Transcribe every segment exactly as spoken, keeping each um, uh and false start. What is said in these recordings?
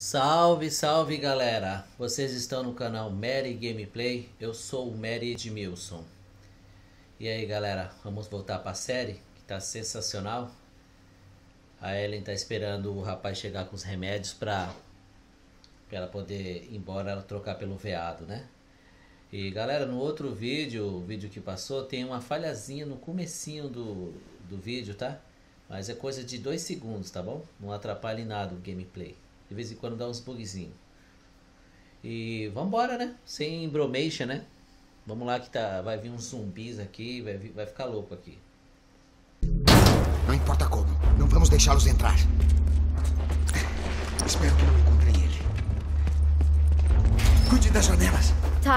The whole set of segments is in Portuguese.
Salve, salve galera! Vocês estão no canal Mary Gameplay, eu sou o Mary Edmilson. E aí galera, vamos voltar para a série que tá sensacional. A Ellen tá esperando o rapaz chegar com os remédios para ela poder ir embora, ela trocar pelo veado, né? E galera, no outro vídeo, o vídeo que passou, tem uma falhazinha no comecinho do, do vídeo, tá? Mas é coisa de dois segundos, tá bom? Não atrapalha em nada o gameplay. De vez em quando dá uns bugzinhos. E vambora, né? Sem bromation, né? Vamos lá que tá, vai vir uns zumbis aqui, vai, vir, vai ficar louco aqui. Não importa como, não vamos deixá-los entrar. Espero que não encontrem ele. Cuide das janelas. Tá.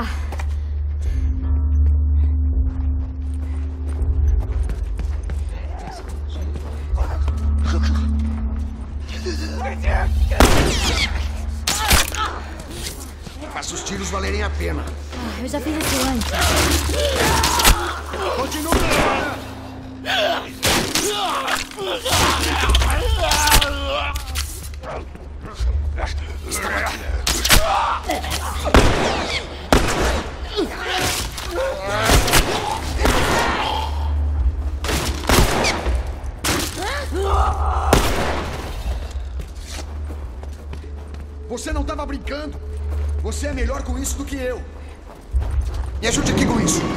Faça os tiros valerem a pena. Ah, eu já fiz isso antes. Continue! Estão aqui. Você não estava brincando. Você é melhor com isso do que eu. Me ajude aqui com isso.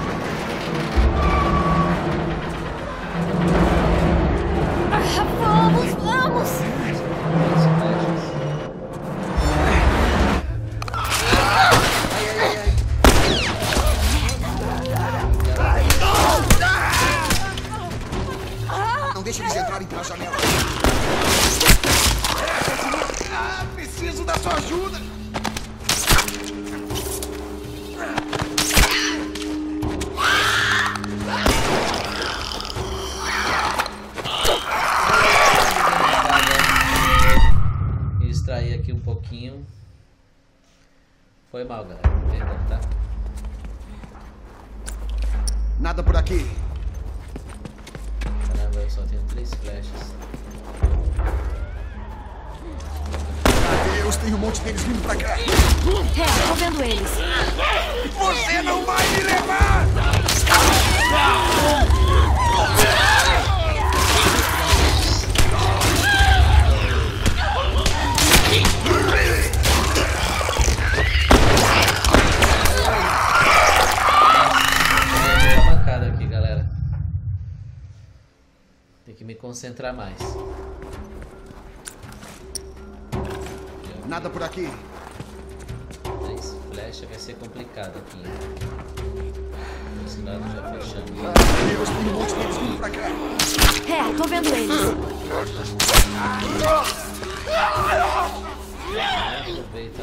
Ah, vamos, vamos! Não deixe eles entrarem pela janela. Ah, preciso da sua ajuda. Extrair aqui um pouquinho. Foi mal, galera. Perdão, tá? Nada por aqui. Caramba, eu só tenho três flechas. Deus, tem um monte deles vindo pra cá. É, tô vendo eles. Você não vai me levar! Uma cara aqui, galera. Tem que me concentrar mais. Nada por aqui. Três flechas vai ser complicado aqui. Esse lado já fechando. Deus, tem um monte deles vindo pra cá. É, tô vendo eles. Aproveita.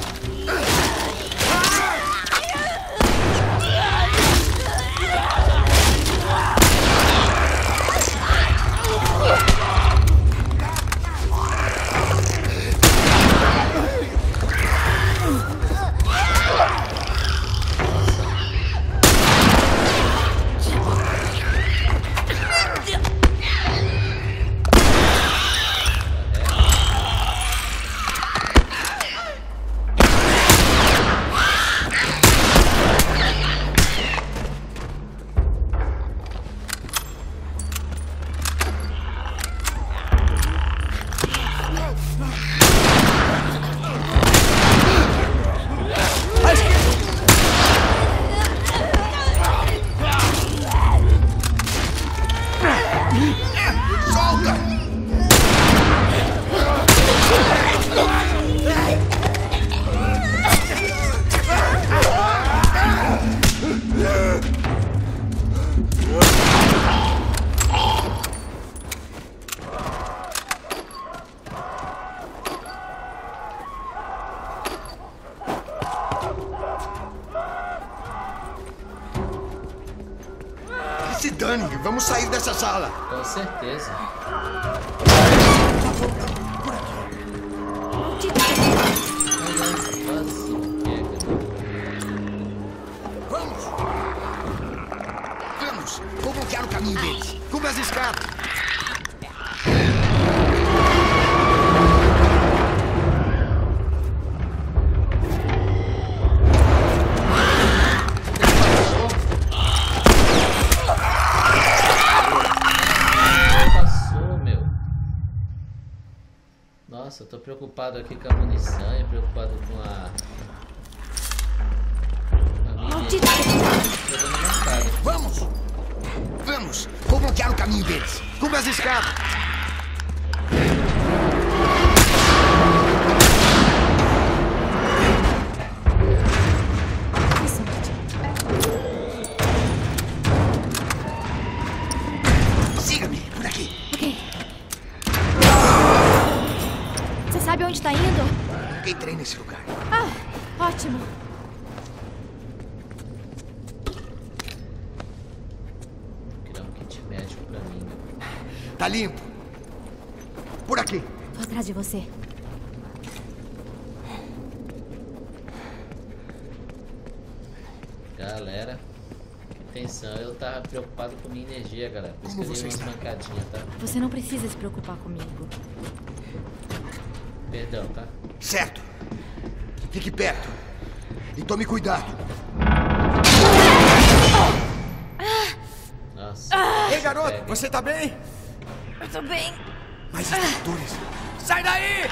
Se dane, vamos sair dessa sala. Com certeza. Vamos! Vamos! Vou bloquear o caminho deles. Cubra as escadas. preocupado aqui com a munição e preocupado com a... Maldito! Vamos! Vamos! Vou bloquear o caminho deles. Cubra as escadas. Siga-me, por aqui. Ok. Você sabe onde está indo? Entrei nesse lugar. Ah, ótimo. Médico pra mim. Tá limpo. Por aqui. Tô atrás de você. Galera, que tensão. Eu tava preocupado com minha energia, galera. Por isso que eu dei umas mancadinhas, tá? Você não precisa se preocupar comigo. Perdão, tá? Certo. Fique perto. E tome cuidado. Nossa. Ei, garoto, pega. você tá bem? Eu tô bem. Mais extintores. Sai daí!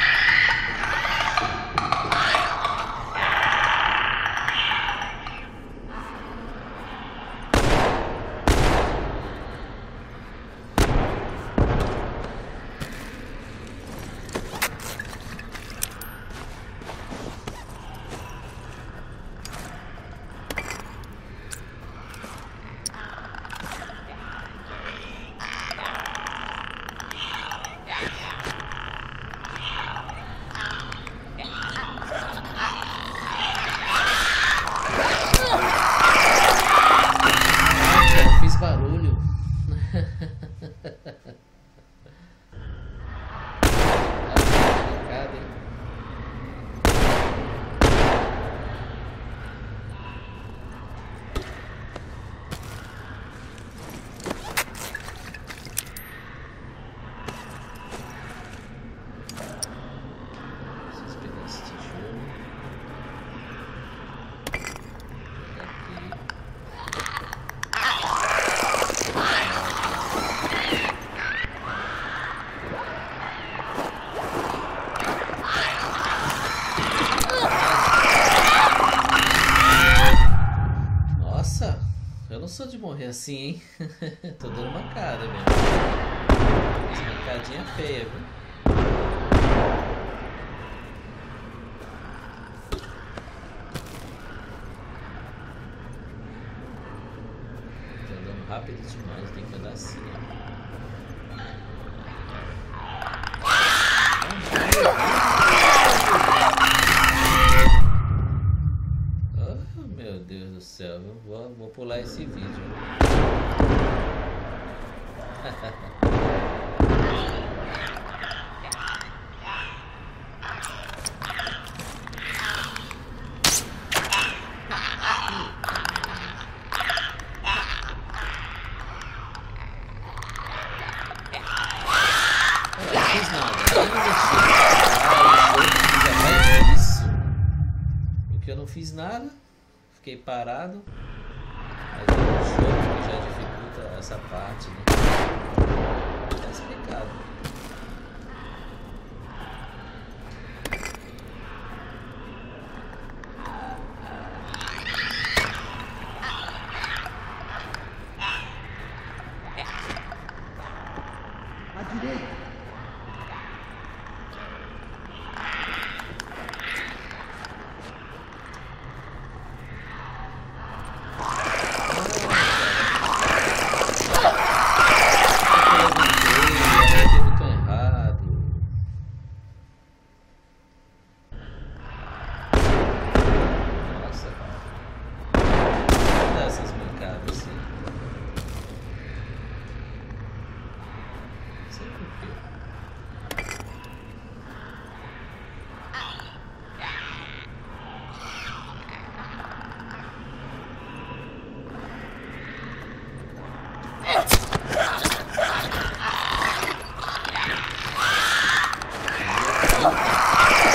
Barulho. Eu não sou de morrer assim, hein? Tô dando mancada mesmo. Essa mancadinha é feia, viu? Tô andando rápido demais, tem que andar assim, ó. Meu Deus do céu, eu vou, vou pular esse vídeo. Eu não fiz nada, eu não mexi. Isso. Porque eu não fiz nada. Fiquei parado, mas é um jogo que já dificulta essa parte, né? Tá explicado. À direita.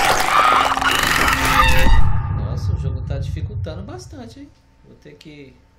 Nossa, o jogo tá dificultando bastante, hein? Vou ter que